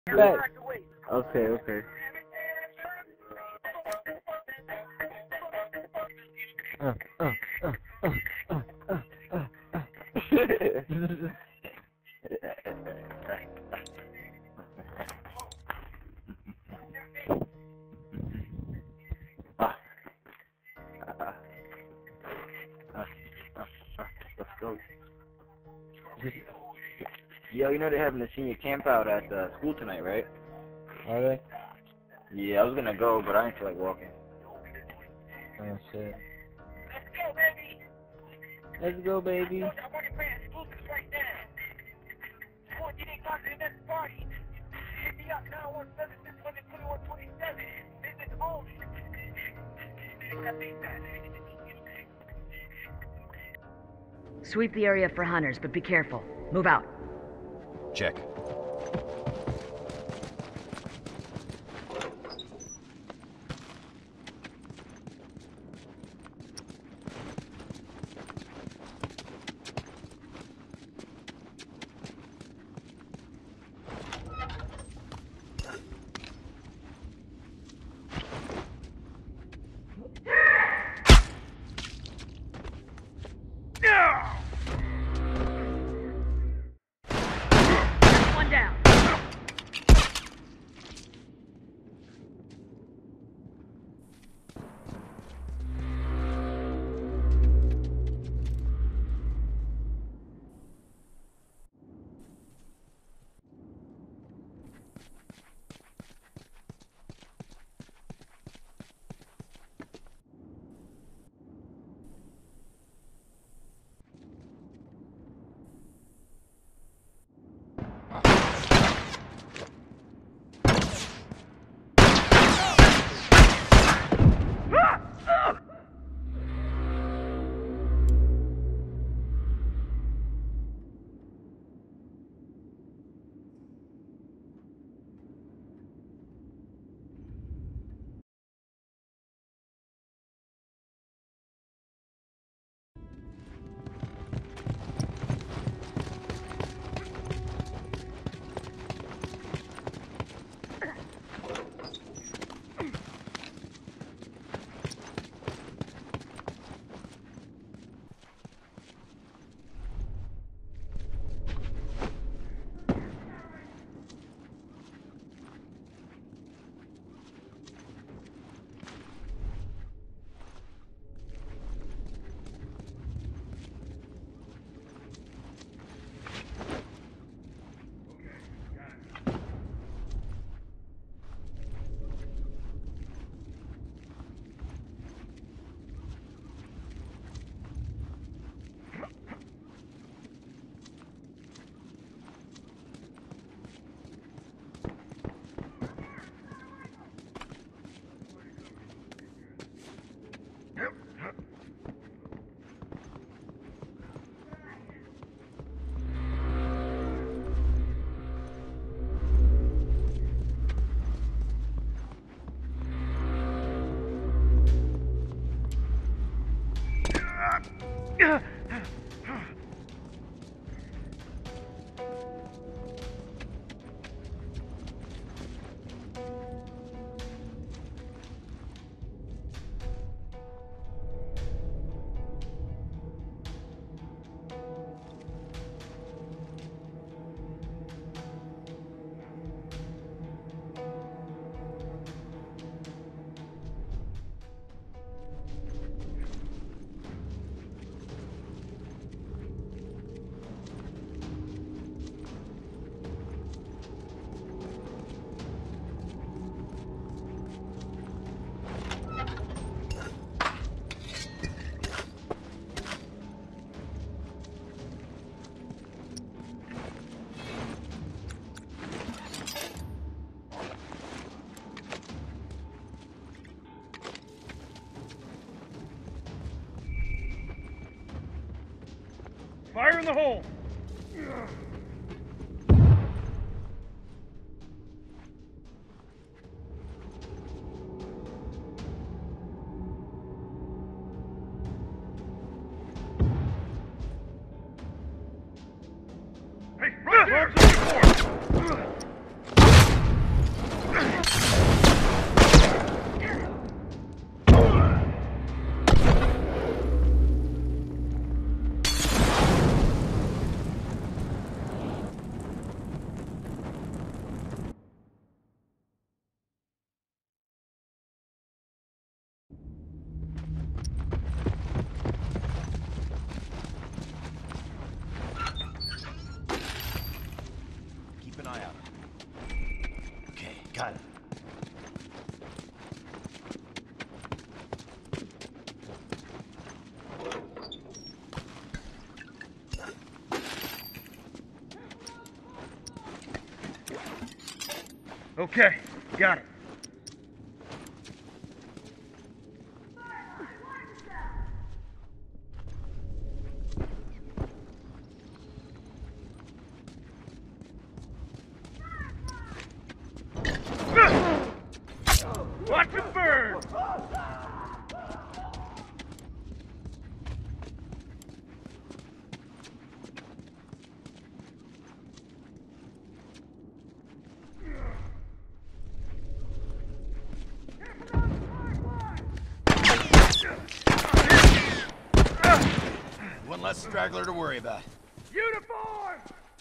Back. Okay, okay. Uh, uh, uh, uh, uh, uh, Let's go. Yo, you know they're having a senior camp out at the school tonight, right? Are they? Yeah, I was gonna go, but I didn't feel like walking. Oh shit. Let's go, baby. Sweep the area for hunters, but be careful. Move out. Check. One down. Fire in the hole! Hey, right there! Got it. Okay, got it. Watch it burn! One less straggler to worry about. Uniform!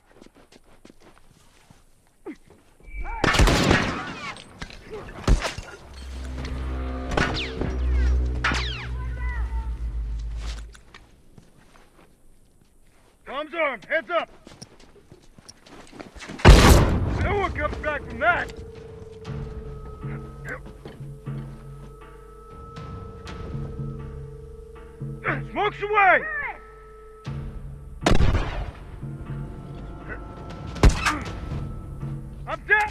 Tom's armed, heads up! No one comes back from that! Smokes away! I'm dead!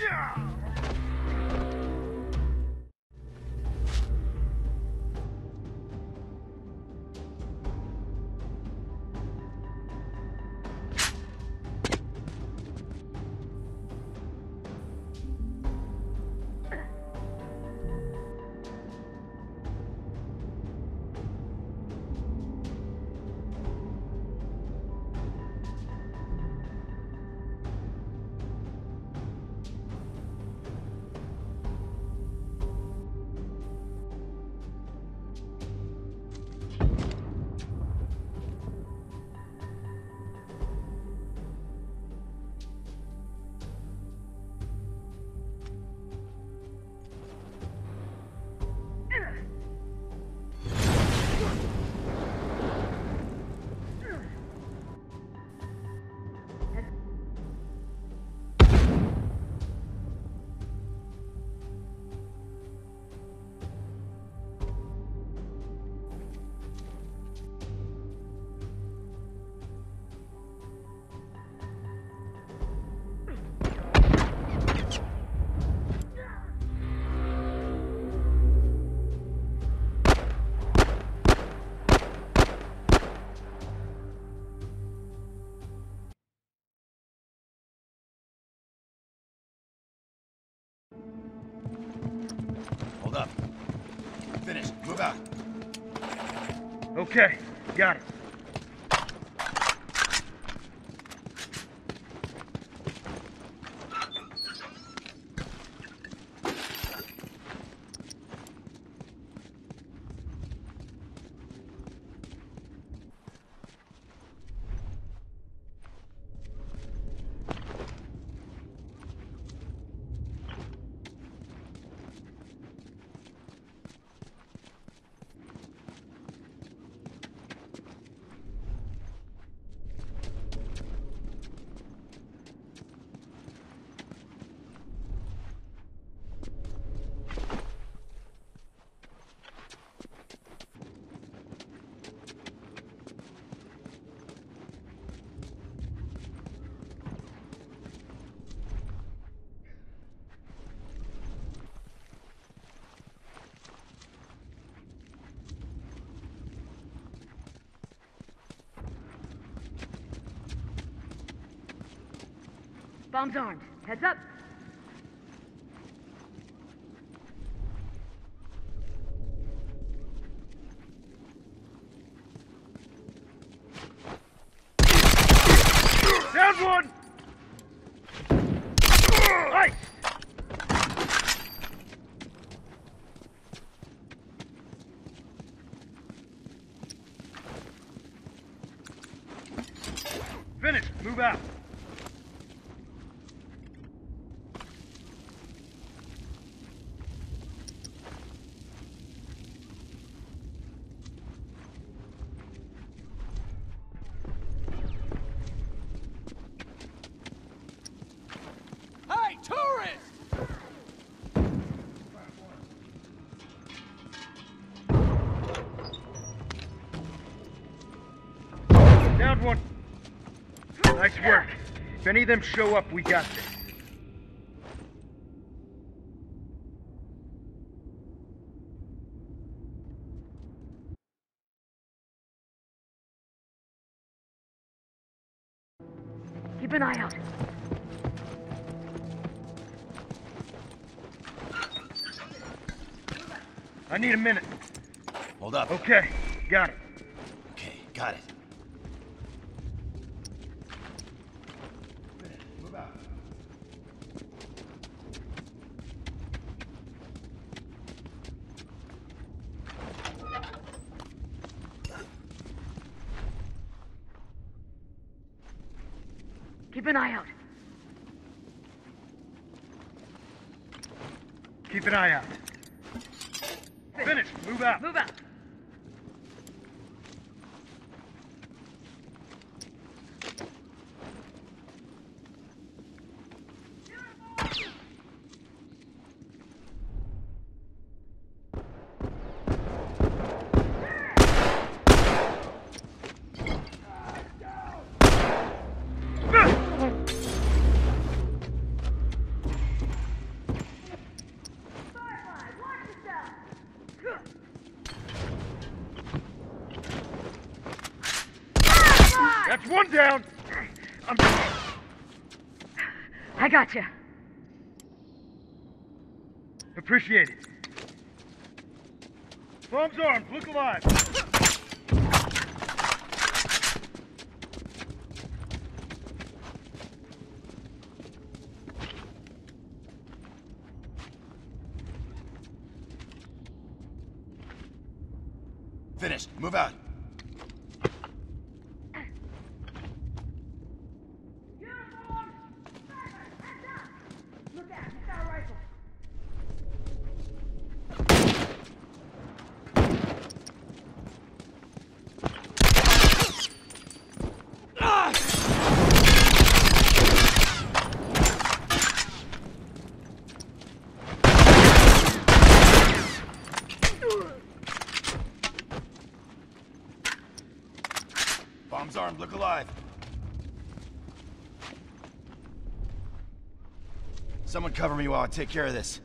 Hold up. Finished. Move out. Okay, got it. Bomb's armed. Heads up. Down one! Nice! Finished. Move out. Hey, tourist! Found one. Nice work. If any of them show up, we got this. Keep an eye out. I need a minute. Hold up. Okay, got it. Okay, got it. Finish. Move out. Keep an eye out. Keep an eye out. Finish. Move out. Move out. That's one down. I got you. Appreciate it. Bombs armed. Look alive. Finished. Move out. Bombs armed. Look alive. Someone cover me while I take care of this.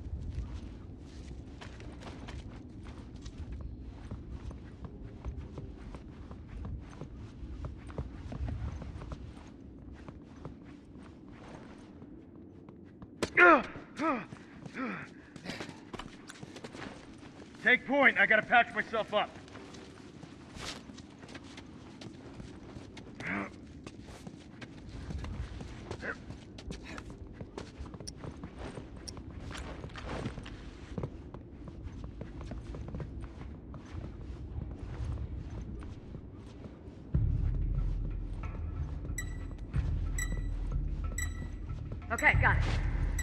Take point. I gotta patch myself up. Okay, got it.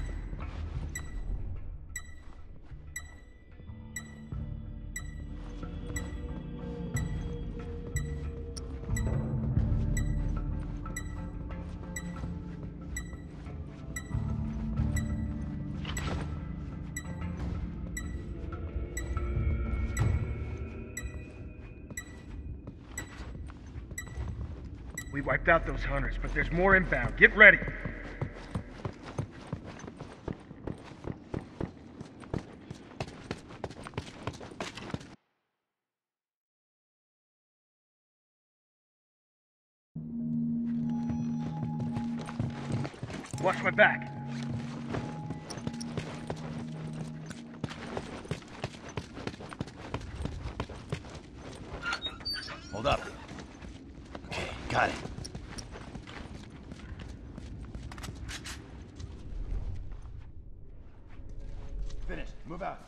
We wiped out those hunters, but there's more inbound. Get ready. Watch my back. Hold up. Okay, got it. Finished. Move out.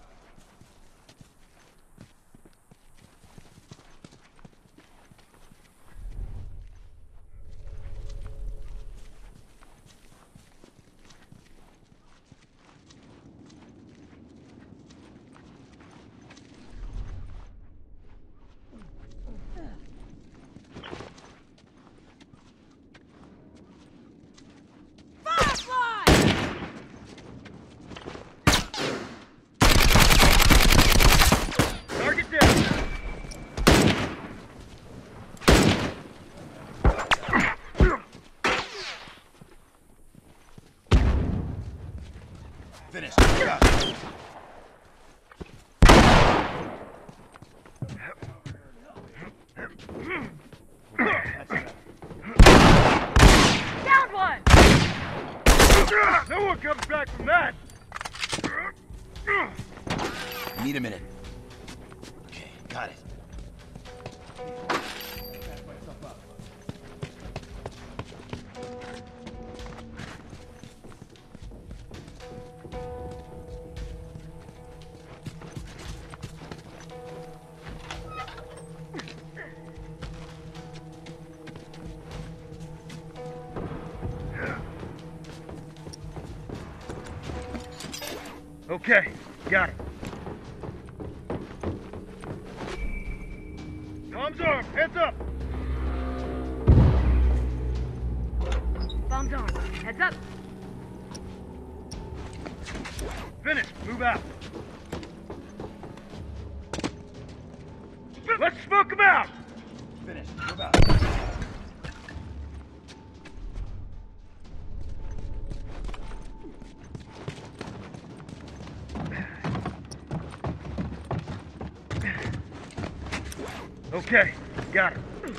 Finish. Move out. Down one! No one comes back from that! Need a minute. Okay, got it. Okay, got it. Comms armed, heads up! Bombs armed. Heads up. Finish, move out. Let's smoke them out! Finish. Move out. Okay, got it.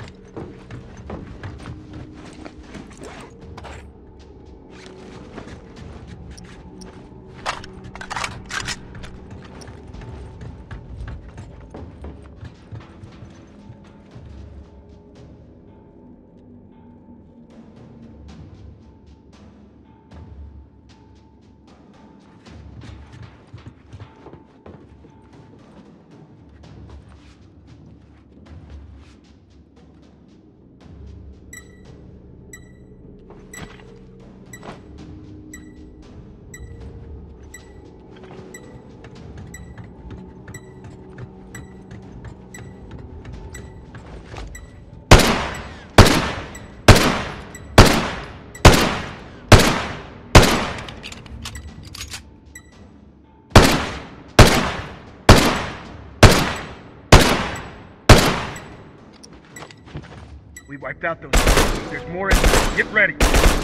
We wiped out those. There's more in there. Get ready.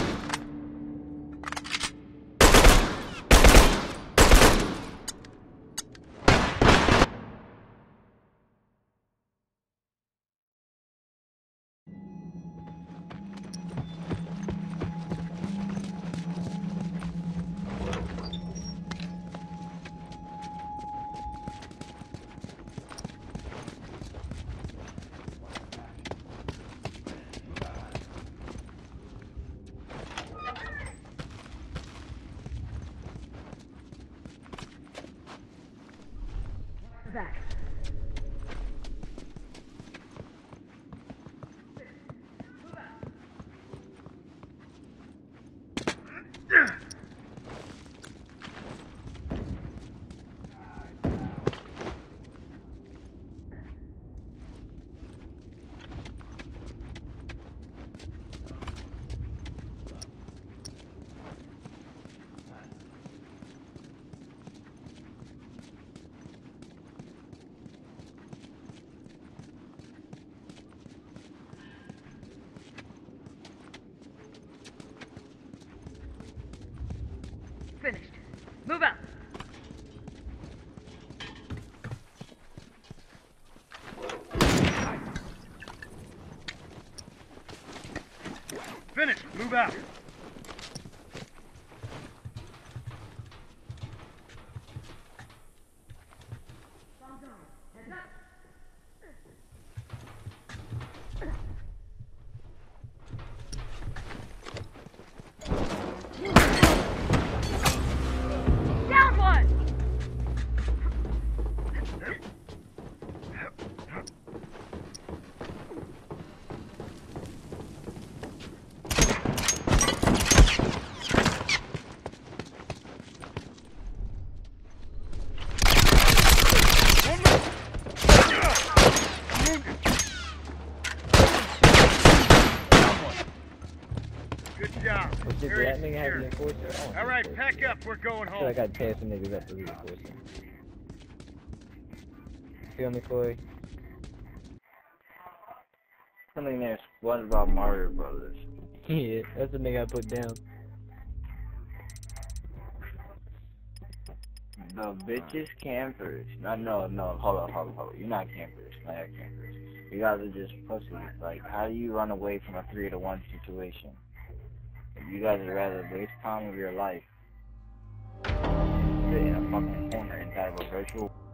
Back. Finished. Move out. Finish, move out. Down one! Good job. Was it Area that nigga have secure. reinforcements? All right, pack up. We're going I feel home. like I'd pass some niggas up to reinforcements. Feel me, Corey? Something there was about Mario Brothers. Yeah, that's the nigga I put down. The bitches campers. No, hold on. You're not campers. Not campers. You guys are just pussies. Like, how do you run away from a 3-to-1 situation? You guys would rather waste time of your life sit in a fucking corner inside of a virtual